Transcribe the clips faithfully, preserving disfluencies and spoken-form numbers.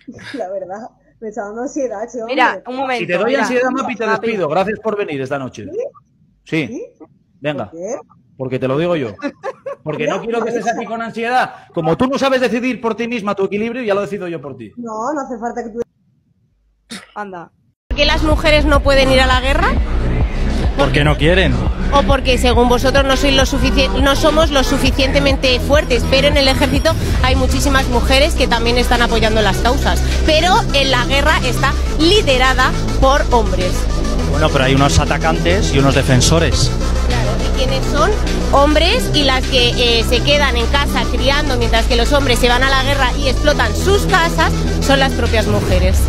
La verdad, me está dando ansiedad, ese hombre. Mira, un momento. Si te doy mira, ansiedad, Mapi, te Mapi. despido. Gracias por venir esta noche. ¿Sí? Sí, venga. ¿Por qué? Porque te lo digo yo. Porque no quiero que estés aquí con ansiedad. Como tú no sabes decidir por ti misma tu equilibrio, ya lo decido yo por ti. No, no hace falta que tú... Anda. ¿Por qué las mujeres no pueden ir a la guerra? Porque no quieren. O porque según vosotros no sois lo sufici- no somos lo suficientemente fuertes, pero en el ejército hay muchísimas mujeres que también están apoyando las causas. Pero en la guerra está liderada por hombres. Bueno, pero hay unos atacantes y unos defensores. Claro, ¿y quiénes son? Hombres, y las que eh, se quedan en casa criando mientras que los hombres se van a la guerra y explotan sus casas son las propias mujeres.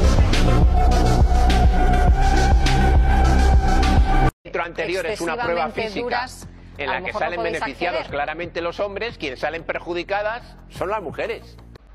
El anterior es una prueba física en la que salen beneficiados claramente los hombres, quienes salen perjudicadas son las mujeres.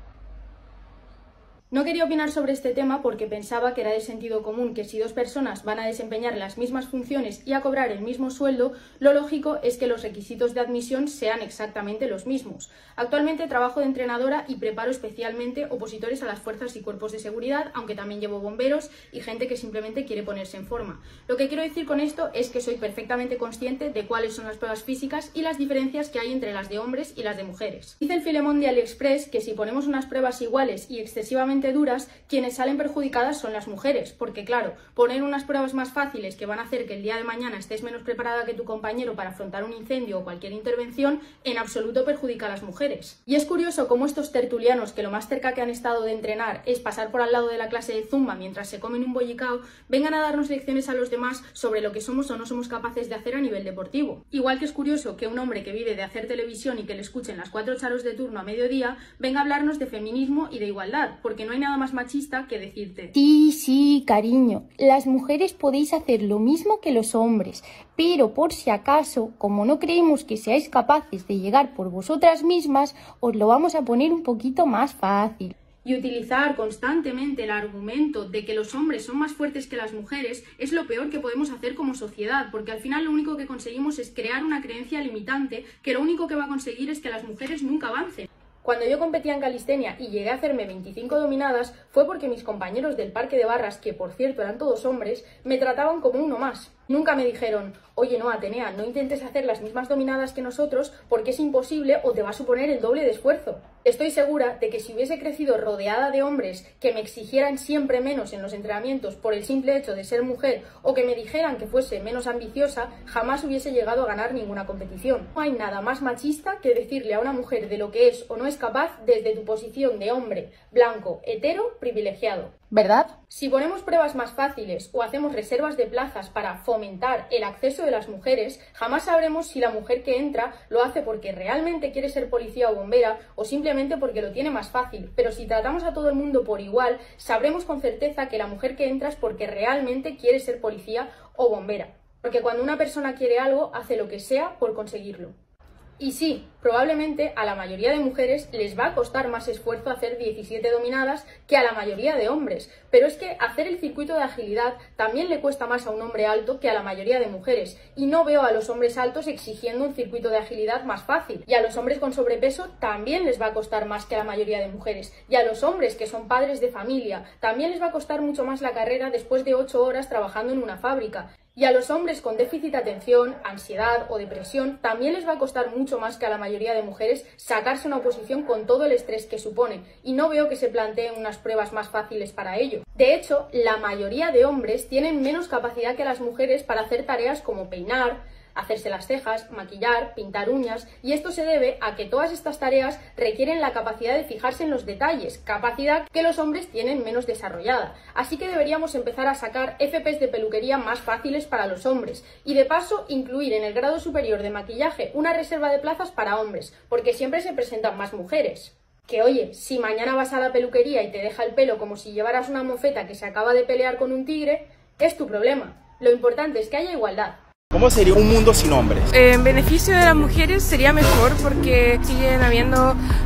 No quería opinar sobre este tema porque pensaba que era de sentido común que si dos personas van a desempeñar las mismas funciones y a cobrar el mismo sueldo, lo lógico es que los requisitos de admisión sean exactamente los mismos. Actualmente trabajo de entrenadora y preparo especialmente opositores a las fuerzas y cuerpos de seguridad, aunque también llevo bomberos y gente que simplemente quiere ponerse en forma. Lo que quiero decir con esto es que soy perfectamente consciente de cuáles son las pruebas físicas y las diferencias que hay entre las de hombres y las de mujeres. Dice el Filemón de AliExpress que si ponemos unas pruebas iguales y excesivamente duras, quienes salen perjudicadas son las mujeres, porque claro, poner unas pruebas más fáciles que van a hacer que el día de mañana estés menos preparada que tu compañero para afrontar un incendio o cualquier intervención, en absoluto perjudica a las mujeres. Y es curioso cómo estos tertulianos, que lo más cerca que han estado de entrenar es pasar por al lado de la clase de zumba mientras se comen un bollicao, vengan a darnos lecciones a los demás sobre lo que somos o no somos capaces de hacer a nivel deportivo. Igual que es curioso que un hombre que vive de hacer televisión y que le escuchen las cuatro charos de turno a mediodía venga a hablarnos de feminismo y de igualdad, porque no hay nada más machista que decirte: Sí, sí, cariño, las mujeres podéis hacer lo mismo que los hombres, pero por si acaso, como no creemos que seáis capaces de llegar por vosotras mismas, os lo vamos a poner un poquito más fácil. Y utilizar constantemente el argumento de que los hombres son más fuertes que las mujeres es lo peor que podemos hacer como sociedad, porque al final lo único que conseguimos es crear una creencia limitante que lo único que va a conseguir es que las mujeres nunca avancen. Cuando yo competía en calistenia y llegué a hacerme veinticinco dominadas fue porque mis compañeros del parque de barras, que por cierto eran todos hombres, me trataban como uno más. Nunca me dijeron: oye, no, Atenea, no intentes hacer las mismas dominadas que nosotros porque es imposible o te va a suponer el doble de esfuerzo. Estoy segura de que si hubiese crecido rodeada de hombres que me exigieran siempre menos en los entrenamientos por el simple hecho de ser mujer o que me dijeran que fuese menos ambiciosa, jamás hubiese llegado a ganar ninguna competición. No hay nada más machista que decirle a una mujer de lo que es o no es capaz desde tu posición de hombre, blanco, hetero, privilegiado. ¿Verdad? Si ponemos pruebas más fáciles o hacemos reservas de plazas para fomentar el acceso de las mujeres, jamás sabremos si la mujer que entra lo hace porque realmente quiere ser policía o bombera o simplemente porque lo tiene más fácil. Pero si tratamos a todo el mundo por igual, sabremos con certeza que la mujer que entra es porque realmente quiere ser policía o bombera. Porque cuando una persona quiere algo, hace lo que sea por conseguirlo. Y sí, probablemente a la mayoría de mujeres les va a costar más esfuerzo hacer diecisiete dominadas que a la mayoría de hombres, pero es que hacer el circuito de agilidad también le cuesta más a un hombre alto que a la mayoría de mujeres, y no veo a los hombres altos exigiendo un circuito de agilidad más fácil, y a los hombres con sobrepeso también les va a costar más que a la mayoría de mujeres, y a los hombres que son padres de familia también les va a costar mucho más la carrera después de ocho horas trabajando en una fábrica. Y a los hombres con déficit de atención, ansiedad o depresión también les va a costar mucho más que a la mayoría de mujeres sacarse una oposición con todo el estrés que supone, y no veo que se planteen unas pruebas más fáciles para ello. De hecho, la mayoría de hombres tienen menos capacidad que las mujeres para hacer tareas como peinar, hacerse las cejas, maquillar, pintar uñas, y esto se debe a que todas estas tareas requieren la capacidad de fijarse en los detalles, capacidad que los hombres tienen menos desarrollada. Así que deberíamos empezar a sacar F Pes de peluquería más fáciles para los hombres, y de paso incluir en el grado superior de maquillaje una reserva de plazas para hombres, porque siempre se presentan más mujeres. Que oye, si mañana vas a la peluquería y te deja el pelo como si llevaras una mofeta que se acaba de pelear con un tigre, es tu problema. Lo importante es que haya igualdad. ¿Cómo sería un mundo sin hombres? En beneficio de las mujeres sería mejor porque siguen habiendo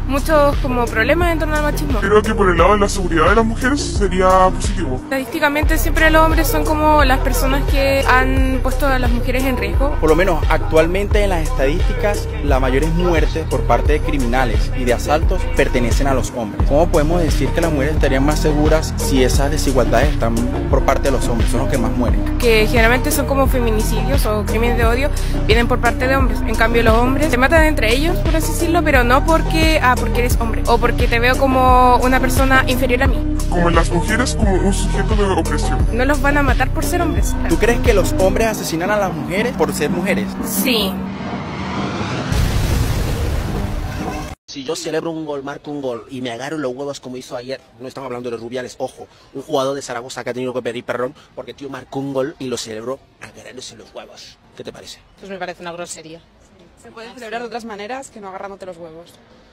muchos como problemas en torno al machismo. Creo que por el lado de la seguridad de las mujeres sería positivo. Estadísticamente siempre los hombres son como las personas que han puesto a las mujeres en riesgo. Por lo menos actualmente en las estadísticas la mayores muertes por parte de criminales y de asaltos pertenecen a los hombres. ¿Cómo podemos decir que las mujeres estarían más seguras si esas desigualdades están por parte de los hombres? Son los que más mueren. Que generalmente son como feminicidios o crímenes de odio, vienen por parte de hombres. En cambio los hombres se matan entre ellos, por así decirlo, pero no porque, ah, porque eres hombre o porque te veo como una persona inferior a mí. Como en las mujeres, como un sujeto de opresión. No los van a matar por ser hombres. ¿Tú crees que los hombres asesinan a las mujeres por ser mujeres? Sí. Si yo celebro un gol, marco un gol y me agarro los huevos como hizo ayer, no estamos hablando de Rubiales, ojo, un jugador de Zaragoza que ha tenido que pedir perdón porque tío marcó un gol y lo celebró agarrándose los huevos. ¿Qué te parece? Pues me parece una grosería. Se puede celebrar de otras maneras que no agarrándote los huevos.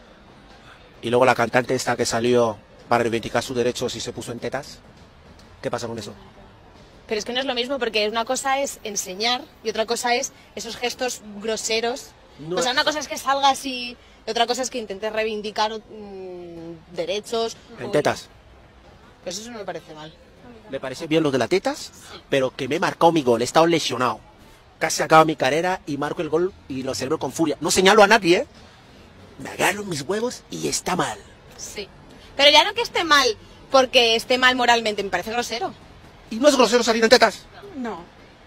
Y luego la cantante esta que salió para reivindicar sus derechos y se puso en tetas, ¿qué pasa con eso? Pero es que no es lo mismo porque una cosa es enseñar y otra cosa es esos gestos groseros. No, o sea, una cosa es que salga así y otra cosa es que intentes reivindicar mmm, derechos. En o... tetas. Pues eso no me parece mal. Me parece bien lo de las tetas, sí. Pero que me he marcado mi gol, he estado lesionado. Casi acaba mi carrera y marco el gol y lo celebro con furia. No señalo a nadie, ¿eh? Me agarro mis huevos y está mal. Sí. Pero ya no que esté mal porque esté mal moralmente, me parece grosero. ¿Y no es grosero salir en tetas? No.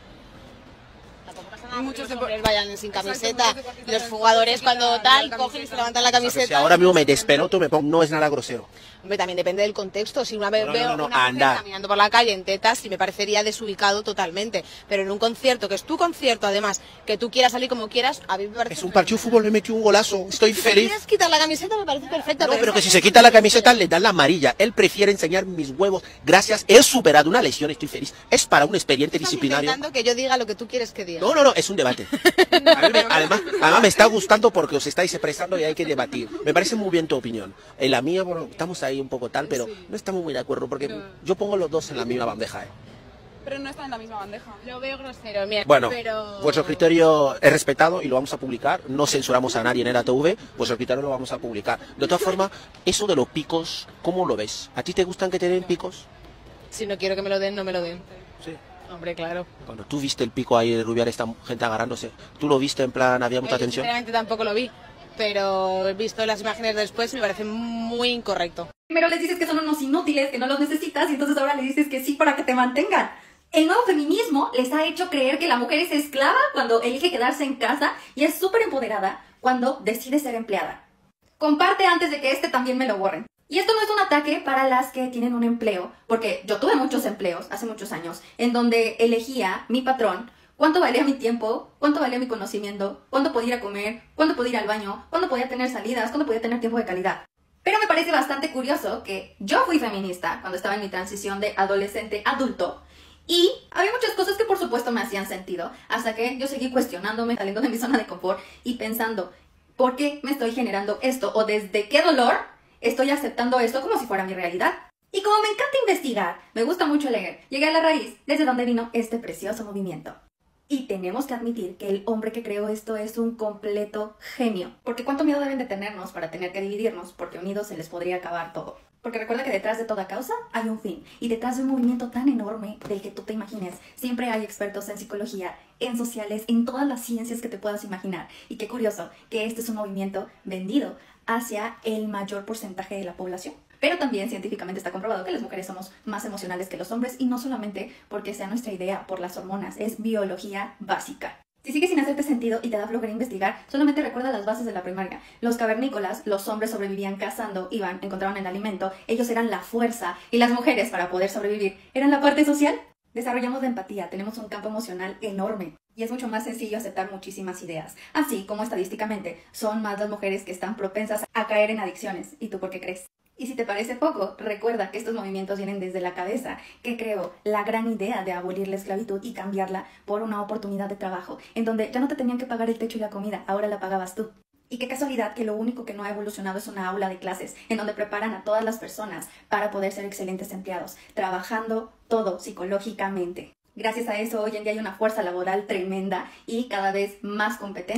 Tampoco pasa nada muchos hombres vayan sin camiseta. Exacto, los jugadores cuando tal cogen y se levantan la camiseta. Si ahora mismo me despeloto, me pongo, no es nada grosero. Hombre, también depende del contexto. Si una vez no, veo no, no, no, una mujer caminando por la calle en tetas, sí me parecería desubicado totalmente. Pero en un concierto, que es tu concierto, además, que tú quieras salir como quieras, a mí me parece... Es un partido de fútbol, me metí un golazo, estoy si feliz. Si quieres quitar la camiseta, me parece perfecto. No, pero, pero que si se quita la camiseta, le dan la amarilla. Él prefiere enseñar mis huevos. Gracias, he superado una lesión, estoy feliz. Es para un expediente disciplinario. Estás intentando que yo diga lo que tú quieres que diga. No, no, no, es un debate. A mí me, además, además me está gustando porque os estáis expresando y hay que debatir. Me parece muy bien tu opinión. En la mía, bueno, estamos ahí un poco tal, pero no estamos muy de acuerdo porque pero... yo pongo los dos en la misma bandeja. ¿eh? Pero no están en la misma bandeja. Lo veo grosero, mira. Bueno, pero... vuestro criterio es respetado y lo vamos a publicar. No censuramos a nadie en E L A T V, vuestro criterio lo vamos a publicar. De todas formas, eso de los picos, ¿cómo lo ves? ¿A ti te gustan que te den picos? Si no quiero que me lo den, no me lo den. Sí. Hombre, claro. Cuando tú viste el pico ahí de Rubiales, esta gente agarrándose, ¿tú lo viste en plan, había mucha Yo, tensión? Sinceramente tampoco lo vi, pero he visto las imágenes después y me parece muy incorrecto. Primero les dices que son unos inútiles, que no los necesitas, y entonces ahora les dices que sí para que te mantengan. El nuevo feminismo les ha hecho creer que la mujer es esclava cuando elige quedarse en casa y es súper empoderada cuando decide ser empleada. Comparte antes de que este también me lo borren. Y esto no es un ataque para las que tienen un empleo, porque yo tuve muchos empleos hace muchos años, en donde elegía mi patrón cuánto valía mi tiempo, cuánto valía mi conocimiento, cuándo podía ir a comer, cuándo podía ir al baño, cuándo podía tener salidas, cuándo podía tener tiempo de calidad. Pero me parece bastante curioso que yo fui feminista cuando estaba en mi transición de adolescente a adulto, y había muchas cosas que por supuesto me hacían sentido, hasta que yo seguí cuestionándome, saliendo de mi zona de confort y pensando, ¿por qué me estoy generando esto? ¿O desde qué dolor estoy aceptando esto como si fuera mi realidad? Y como me encanta investigar, me gusta mucho leer, llegué a la raíz desde donde vino este precioso movimiento. Y tenemos que admitir que el hombre que creó esto es un completo genio. Porque cuánto miedo deben de tenernos para tener que dividirnos, porque unidos se les podría acabar todo. Porque recuerda que detrás de toda causa hay un fin. Y detrás de un movimiento tan enorme del que tú te imagines, siempre hay expertos en psicología, en sociales, en todas las ciencias que te puedas imaginar. Y qué curioso que este es un movimiento vendido hacia el mayor porcentaje de la población. Pero también científicamente está comprobado que las mujeres somos más emocionales que los hombres, y no solamente porque sea nuestra idea por las hormonas, es biología básica. Si sigue sin hacerte sentido y te da flojera investigar, solamente recuerda las bases de la primaria. Los cavernícolas, los hombres sobrevivían cazando, iban, encontraban el alimento, ellos eran la fuerza, y las mujeres, para poder sobrevivir, eran la parte social. Desarrollamos la empatía, tenemos un campo emocional enorme. Y es mucho más sencillo aceptar muchísimas ideas. Así como estadísticamente son más las mujeres que están propensas a caer en adicciones. ¿Y tú por qué crees? Y si te parece poco, recuerda que estos movimientos vienen desde la cabeza, que creó la gran idea de abolir la esclavitud y cambiarla por una oportunidad de trabajo, en donde ya no te tenían que pagar el techo y la comida, ahora la pagabas tú. Y qué casualidad que lo único que no ha evolucionado es una aula de clases, en donde preparan a todas las personas para poder ser excelentes empleados, trabajando todo psicológicamente. Gracias a eso, hoy en día hay una fuerza laboral tremenda y cada vez más competencia.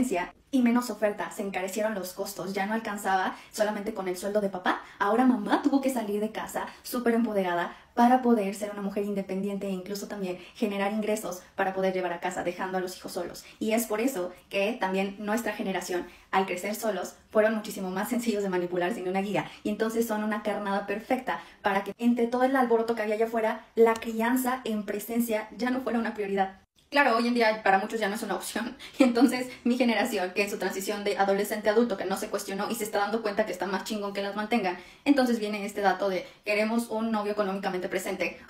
y menos oferta, se encarecieron los costos, ya no alcanzaba solamente con el sueldo de papá, ahora mamá tuvo que salir de casa súper empoderada para poder ser una mujer independiente e incluso también generar ingresos para poder llevar a casa, dejando a los hijos solos. Y es por eso que también nuestra generación, al crecer solos, fueron muchísimo más sencillos de manipular sin una guía, y entonces son una carnada perfecta para que entre todo el alboroto que había allá afuera, la crianza en presencia ya no fuera una prioridad. Claro, hoy en día para muchos ya no es una opción. Y entonces mi generación, que en su transición de adolescente a adulto, que no se cuestionó y se está dando cuenta que está más chingón que las mantengan, entonces viene este dato de queremos un novio económicamente presente.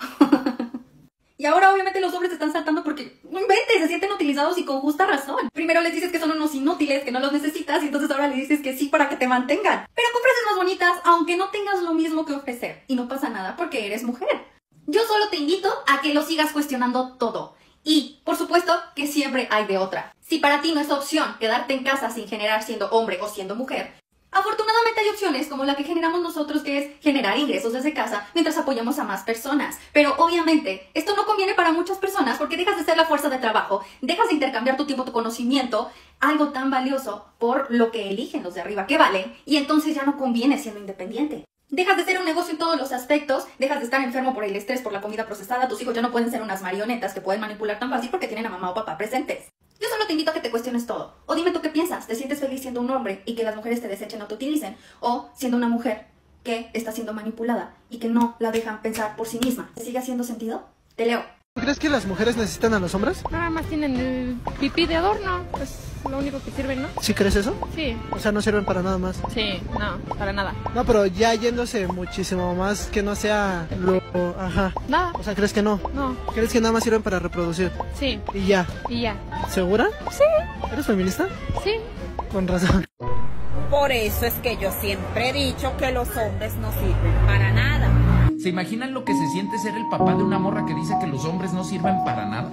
Y ahora obviamente los hombres están saltando porque, no inventes, se sienten utilizados y con justa razón. Primero les dices que son unos inútiles, que no los necesitas, y entonces ahora les dices que sí para que te mantengan. Pero con frases más bonitas, aunque no tengas lo mismo que ofrecer. Y no pasa nada porque eres mujer. Yo solo te invito a que lo sigas cuestionando todo. Y, por supuesto, que siempre hay de otra. Si para ti no es opción quedarte en casa sin generar siendo hombre o siendo mujer, afortunadamente hay opciones como la que generamos nosotros, que es generar ingresos desde casa mientras apoyamos a más personas. Pero obviamente esto no conviene para muchas personas porque dejas de ser la fuerza de trabajo, dejas de intercambiar tu tiempo, tu conocimiento, algo tan valioso, por lo que eligen los de arriba que valen, y entonces ya no conviene siendo independiente. Dejas de ser un negocio en todos los aspectos, dejas de estar enfermo por el estrés, por la comida procesada, tus hijos ya no pueden ser unas marionetas que pueden manipular tan fácil porque tienen a mamá o papá presentes. Yo solo te invito a que te cuestiones todo. O dime tú qué piensas, ¿te sientes feliz siendo un hombre y que las mujeres te desechen o te utilicen? O siendo una mujer que está siendo manipulada y que no la dejan pensar por sí misma. ¿Te sigue haciendo sentido? Te leo. ¿Crees que las mujeres necesitan a los hombres? Nada más tienen el pipí de adorno, es lo único que sirven, ¿no? ¿Sí crees eso? Sí. O sea, no sirven para nada más. Sí, no, para nada. No, pero ya yéndose muchísimo más, que no sea lo... Ajá. Nada. O sea, ¿crees que no? No. ¿Crees que nada más sirven para reproducir? Sí. Y ya. Y ya. ¿Segura? Sí. ¿Eres feminista? Sí. Con razón. Por eso es que yo siempre he dicho que los hombres no sirven para nada. ¿Se imaginan lo que se siente ser el papá de una morra que dice que los hombres no sirven para nada?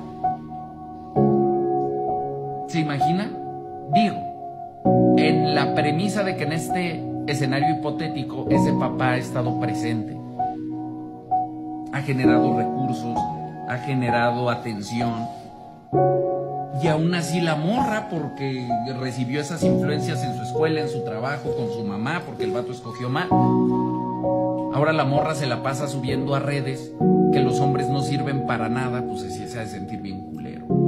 ¿Se imaginan? Digo, en la premisa de que en este escenario hipotético ese papá ha estado presente, ha generado recursos, ha generado atención, y aún así la morra, porque recibió esas influencias en su escuela, en su trabajo, con su mamá, porque el vato escogió mal, ahora la morra se la pasa subiendo a redes que los hombres no sirven para nada, pues así se ha de sentir bien culero.